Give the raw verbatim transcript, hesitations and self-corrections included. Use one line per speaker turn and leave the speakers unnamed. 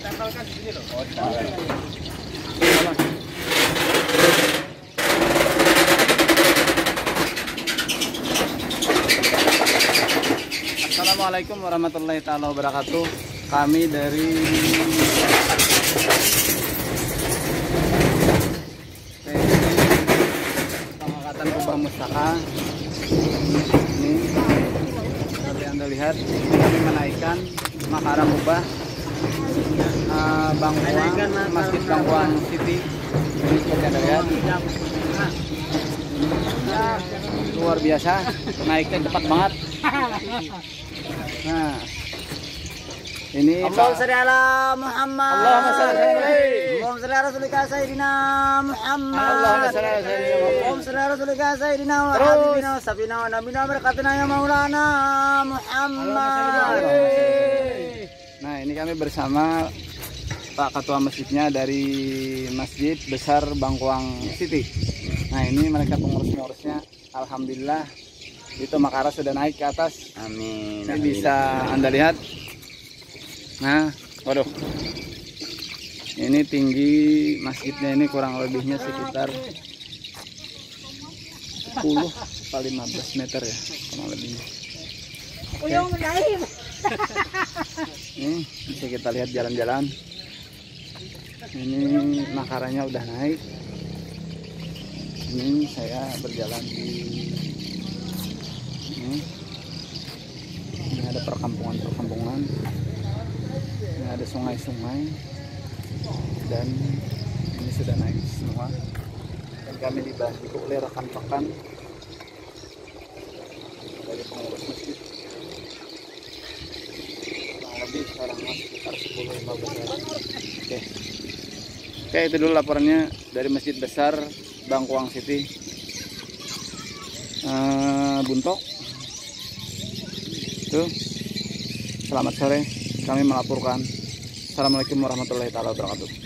ditempelkan di sini loh. Oh,
Assalamualaikum warahmatullahi taala wabarakatuh. Kami dari Pengangkatan Kubah Mustaka. Ini seperti Anda lihat, kami menaikkan Makara Kubah uh, Bangkuang, Masjid Bangkuang City. Ini seperti Anda lihat, luar biasa, naiknya cepat banget. Nah, ini
Allahumma shalli ala Muhammad.
Allahumma shalli ala
Allahumma shalli ala rasulika sayyidina Muhammad.
Allahumma shalli ala sayyidina Muhammad.
Allahumma shalli ala rasulika sayyidina wa
Terus.
habibina wa safina wa nabina berkatna ya maulana Muhammad.
Nah, ini kami bersama Pak Ketua Masjidnya dari Masjid Besar Bangkuang City. Nah, ini mereka pengurus-pengurusnya. Alhamdulillah, itu Makara sudah naik ke atas.
Amin.
Ini bisa Anda lihat. Nah, waduh, ini tinggi masjidnya ini kurang lebihnya sekitar sepuluh kali lima belas meter ya, kurang lebihnya. Ini bisa kita lihat jalan-jalan. Ini Makaranya udah naik. Ini saya berjalan di ini. Ini ada perkampungan-perkampungan. Ini ada sungai-sungai. Dan ini sudah naik semua. Dan kami dibantu oleh rekan-rekan dari pengurus masjid. Kurang lebih sekarang sekitar sepuluh lima belas. Oke. Oke, itu dulu laporannya dari Masjid Besar Bangkuang City. Uh, Buntok. Tuh. Selamat sore. Kami melaporkan. Assalamualaikum warahmatullahi wabarakatuh.